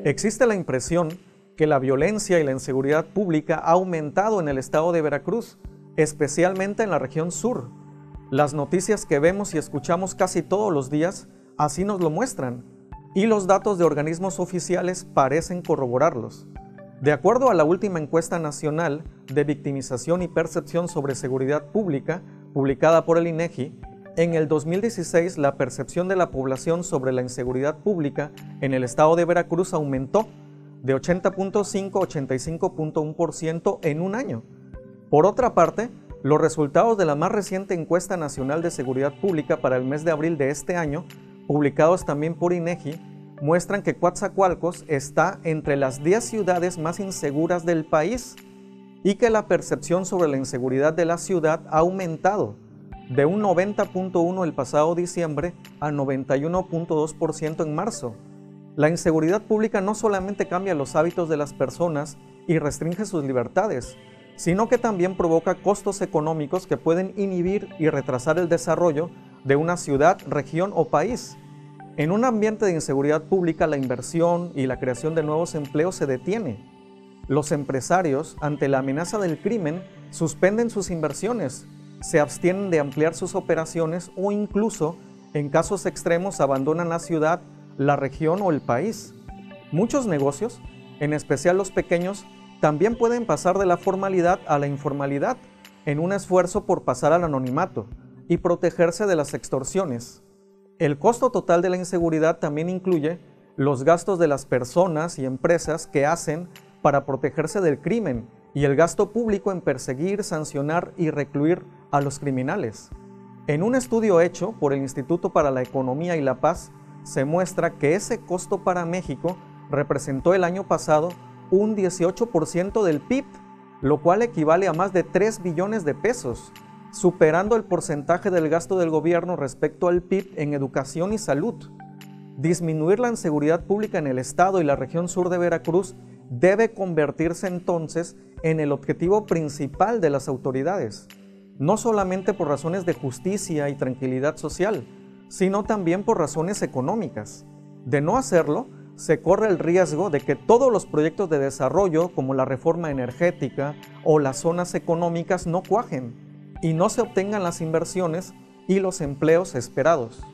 Existe la impresión que la violencia y la inseguridad pública ha aumentado en el estado de Veracruz, especialmente en la región sur. Las noticias que vemos y escuchamos casi todos los días así nos lo muestran, y los datos de organismos oficiales parecen corroborarlos. De acuerdo a la última encuesta nacional de victimización y percepción sobre seguridad pública, publicada por el INEGI, en el 2016 la percepción de la población sobre la inseguridad pública en el estado de Veracruz aumentó de 80.5 a 85.1% en un año. Por otra parte, los resultados de la más reciente encuesta nacional de seguridad pública para el mes de abril de este año, publicados también por INEGI, muestran que Coatzacoalcos está entre las 10 ciudades más inseguras del país y que la percepción sobre la inseguridad de la ciudad ha aumentado de un 90.1 el pasado diciembre a 91.2% en marzo. La inseguridad pública no solamente cambia los hábitos de las personas y restringe sus libertades, sino que también provoca costos económicos que pueden inhibir y retrasar el desarrollo de una ciudad, región o país. En un ambiente de inseguridad pública, la inversión y la creación de nuevos empleos se detiene. Los empresarios, ante la amenaza del crimen, suspenden sus inversiones, se abstienen de ampliar sus operaciones o incluso, en casos extremos, abandonan la ciudad, la región o el país. Muchos negocios, en especial los pequeños, también pueden pasar de la formalidad a la informalidad en un esfuerzo por pasar al anonimato y protegerse de las extorsiones. El costo total de la inseguridad también incluye los gastos de las personas y empresas que hacen para protegerse del crimen y el gasto público en perseguir, sancionar y recluir a los criminales. En un estudio hecho por el Instituto para la Economía y la Paz, se muestra que ese costo para México representó el año pasado un 18% del PIB, lo cual equivale a más de 3 billones de pesos, superando el porcentaje del gasto del gobierno respecto al PIB en educación y salud. Disminuir la inseguridad pública en el estado y la región sur de Veracruz debe convertirse entonces en el objetivo principal de las autoridades, no solamente por razones de justicia y tranquilidad social, sino también por razones económicas. De no hacerlo, se corre el riesgo de que todos los proyectos de desarrollo, como la reforma energética o las zonas económicas, no cuajen y no se obtengan las inversiones y los empleos esperados.